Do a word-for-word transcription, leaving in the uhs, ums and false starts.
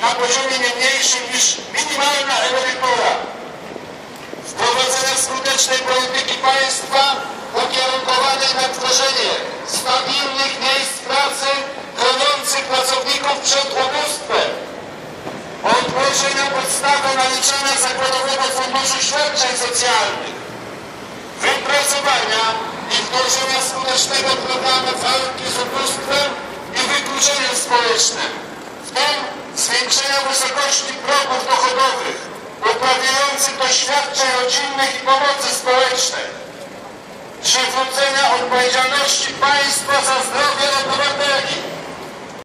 na poziomie nie mniejszym niż minimalna emerytura. Wprowadzenia skutecznej polityki państwa ukierunkowanej na tworzenie stabilnych miejsc pracy chroniących pracowników przed ubóstwem. Odłożenia podstawy naliczania Zakładowego Funduszu Świadczeń Socjalnych. Wypracowania i wdrożenia skutecznego programu walki z ubóstwem i wykluczeniem społecznym, w tym zwiększenia wysokości progów dochodowych uprawniających do świadczeń rodzinnych i pomocy społecznej, przywrócenia odpowiedzialności państwa za zdrowie obywateli,